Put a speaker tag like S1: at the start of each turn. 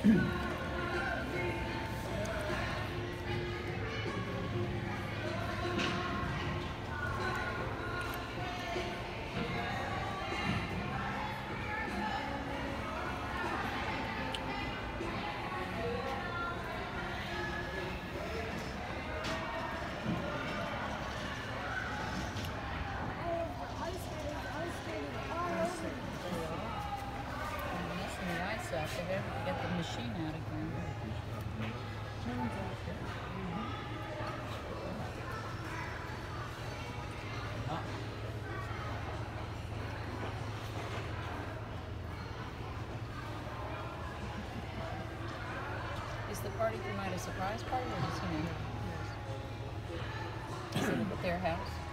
S1: They have to get the machine out again. Is the party tonight a surprise party or just, is it at their house?